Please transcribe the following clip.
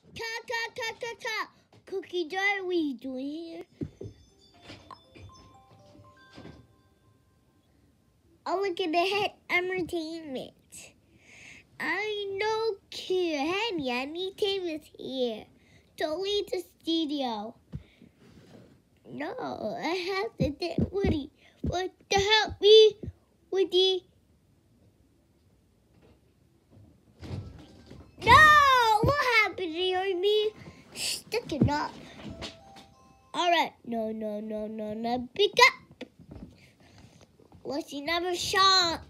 Cookie Jar, what are you doing here? Oh, look at the head entertainment. I know Henny Entertainment's here. Don't leave the studio. No, I have to get Woody. What to help me, Woody? No! What happened to me? Stick it up. Alright. No. Pick up. What's another shot?